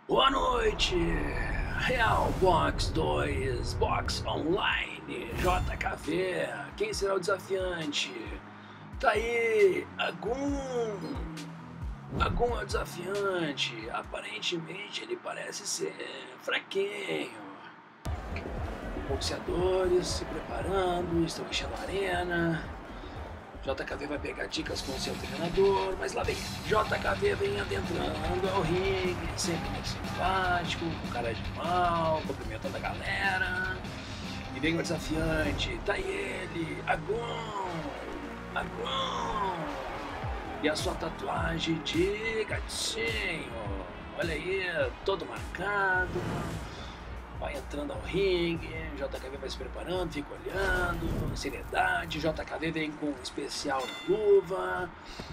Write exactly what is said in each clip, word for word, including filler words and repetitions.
Boa noite! Real Box dois, Box Online, J K V, quem será o desafiante? Tá aí, Agum! Agum é o desafiante, aparentemente ele parece ser fraquinho. Boxeadores se preparando, estão enchendo a arena. J K V vai pegar dicas com o seu treinador, mas lá vem J K V vem adentrando ao ringue, sempre muito simpático, com cara de mal, cumprimentando a galera. E vem o desafiante, tá ele, Agum, Agum. E a sua tatuagem de gatinho, olha aí, todo marcado. Vai entrando ao ringue, J K V vai se preparando, fica olhando, seriedade, J K V vem com um especial na luva,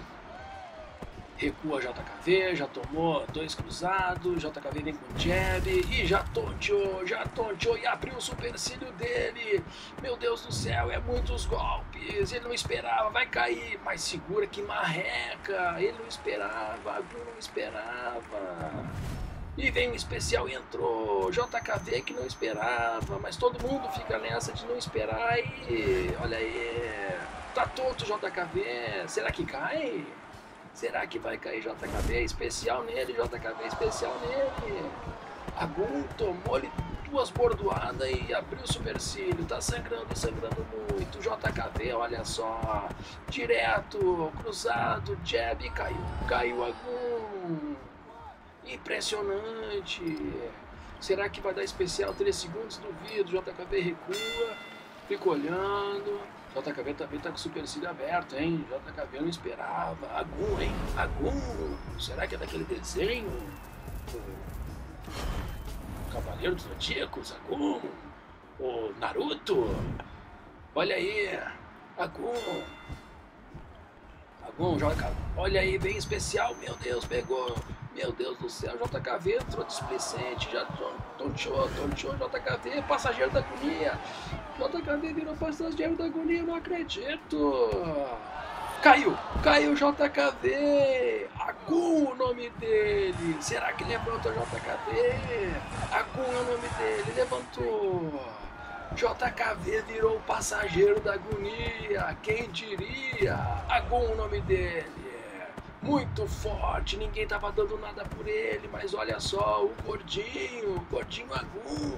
recua J K V, já tomou dois cruzados, J K V vem com jab e já tonteou, já tonteou e abriu o supercílio dele, meu Deus do céu, é muitos golpes, ele não esperava, vai cair, mas segura que marreca, ele não esperava, Agum não esperava. E vem um especial e entrou, J K V que não esperava, mas todo mundo fica nessa de não esperar e olha aí, tá tonto J K V, será que cai? Será que vai cair J K V? Especial nele, J K V especial nele. Agum tomou-lhe duas bordoadas e abriu o supercílio, tá sangrando, sangrando muito, J K V, olha só, direto, cruzado, jab, caiu, caiu Agum. Impressionante! Será que vai dar especial três segundos? Duvido. J K V recua, fica olhando. J K V também tá com o supercílio aberto, hein? J K V não esperava. Agum, hein? Agum! Será que é daquele desenho? O Cavaleiro dos Zodíacos? Agum! O Naruto? Olha aí! Agum! Agum, J K V. Olha aí, bem especial. Meu Deus, pegou. Meu Deus do céu, J K V entrou displicente, já tonteou, tonteou, J K V, passageiro da agonia. J K V virou passageiro da agonia, não acredito. Caiu, caiu J K V. Agum o nome dele. Será que levanta o J K V? Agum é o nome dele, levantou. J K V virou o passageiro da agonia, quem diria? Agum o nome dele. Muito forte, ninguém tava dando nada por ele, mas olha só, o gordinho, o gordinho Agum.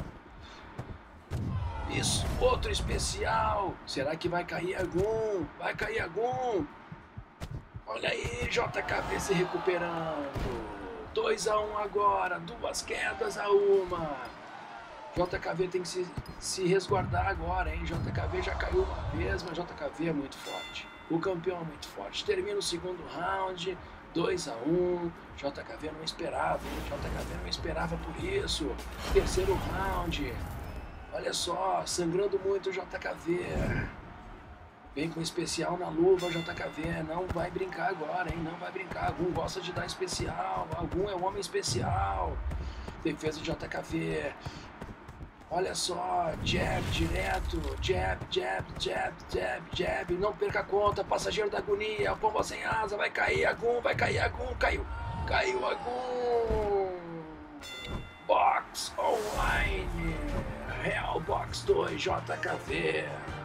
Isso, outro especial. Será que vai cair Agum? Vai cair Agum? Olha aí, J K V se recuperando. dois a um agora, duas quedas a uma. J K V tem que se, se resguardar agora, hein? J K V já caiu uma vez, mas J K V é muito forte. O campeão é muito forte. Termina o segundo round, dois a um. J K V não esperava, hein? J K V não esperava por isso. Terceiro round. Olha só, sangrando muito o J K V. Vem com especial na luva, J K V. Não vai brincar agora, hein? Não vai brincar. Agum gosta de dar especial. Agum é o homem especial. Defesa de J K V. Olha só, jab direto, jab, jab, jab, jab, jab, não perca a conta, passageiro da agonia, pomba sem asa, vai cair Agum, vai cair Agum, caiu, caiu Agum. Box Online, Real Box dois, J K V.